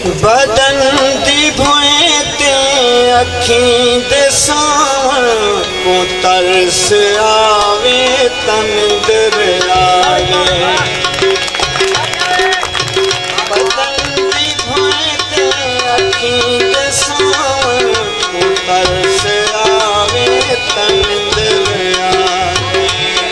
बदन दी भोए ते अखीं दे सावन को तरस आवे तन दरियावे बदन दी भोए ते अखीं दे सावन को तरस आवे तन दरियावे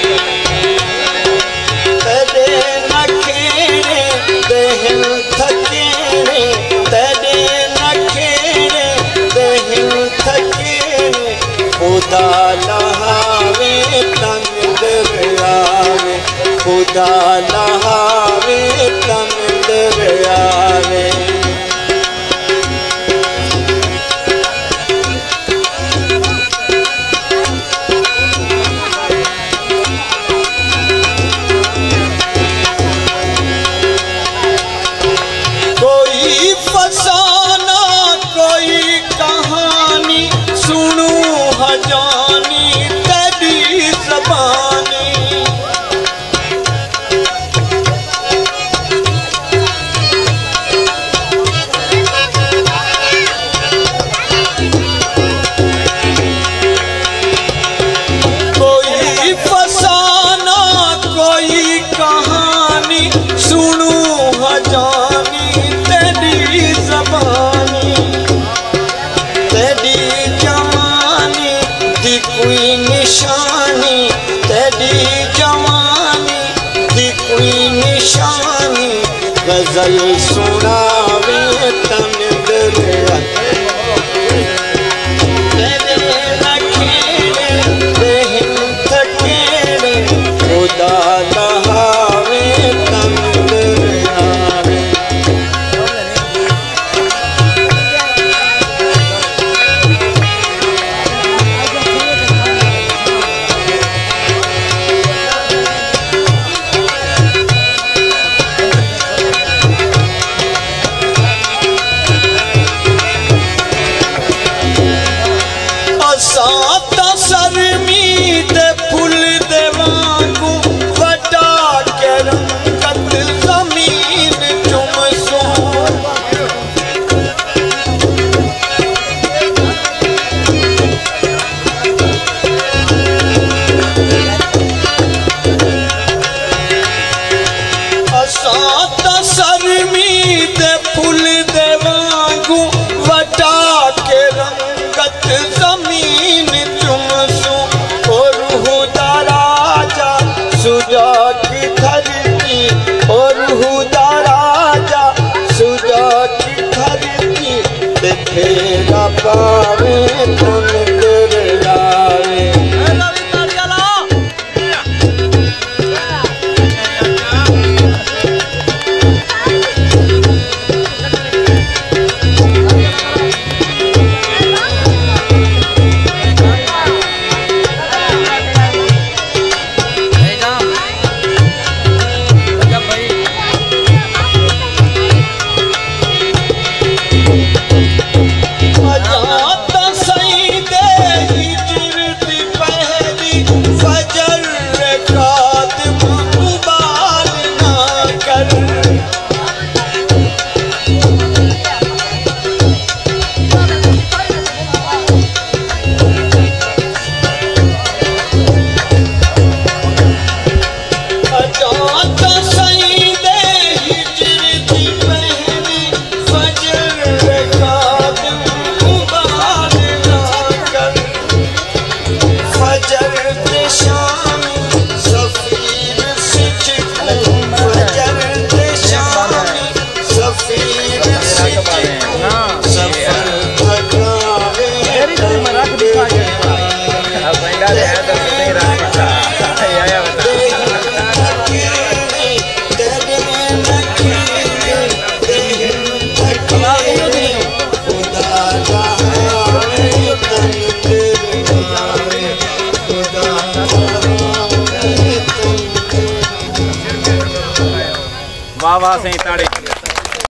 तेरे नखेड़े देहन थकेड़े तेरे नखेड़े देहन थकेड़े खुदा लहावे तन दरियावे खुदा लहावे तन दरियावे गजल सुनावे तन दरियावे तेरे नखेड़े देहन थकेड़े खुदा लहावे तन दरियावे तेरा पावे तन दरियावे वाह वाह सही ताड़ी।